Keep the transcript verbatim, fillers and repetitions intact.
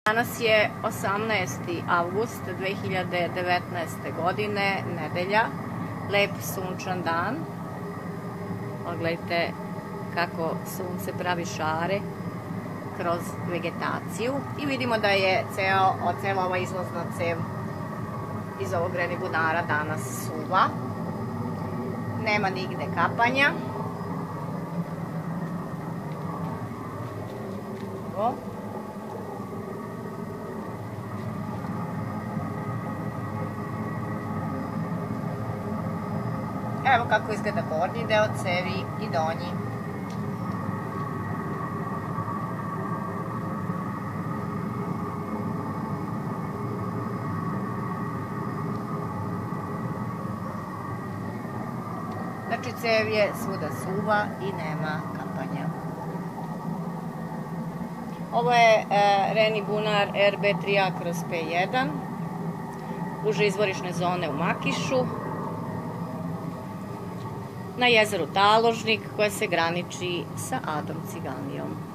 Danas je osamnaesti avgust dve hiljade devetnaeste. godine, nedelja, lep sunčan dan. Pogledajte kako sunce pravi šare kroz vegetaciju i vidimo da je ceo, cela ova izlazna cev iz ovog greni bunara danas suva. Nema nigde kapanja. Evo. Evo kako izgleda gornji deo cevi i donji. Znači cev je svuda suva i nema kapanja. Ovo je e, reni bunar R B tri A kroz P jedan, uže izvorišne zone u Makišu, na jezeru Taložnik koje se graniči sa Adom Ciganlijom.